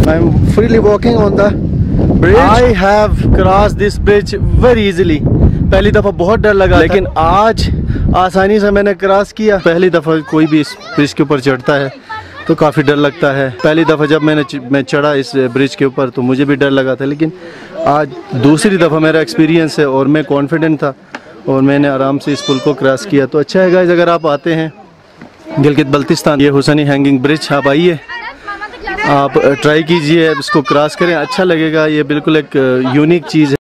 I am freely walking on the bridge. I have crossed this bridge very easily. पहली दफ़ा बहुत डर लगा, लेकिन आज आसानी से मैंने क्रॉस किया। पहली दफ़ा कोई भी इस ब्रिज के ऊपर चढ़ता है तो काफ़ी डर लगता है। पहली दफ़ा जब मैं चढ़ा इस ब्रिज के ऊपर तो मुझे भी डर लगा था, लेकिन आज दूसरी दफ़ा मेरा एक्सपीरियंस है और मैं कॉन्फिडेंट था और मैंने आराम से इस पुल को क्रॉस किया। तो अच्छा है गाइस, अगर आप आते हैं गिलगित बल्तिस्तान, ये हुसैनी हैंगिंग ब्रिज, आप आइए, आप ट्राई कीजिए, इसको क्रॉस करें, अच्छा लगेगा। ये बिल्कुल एक यूनिक चीज़ है।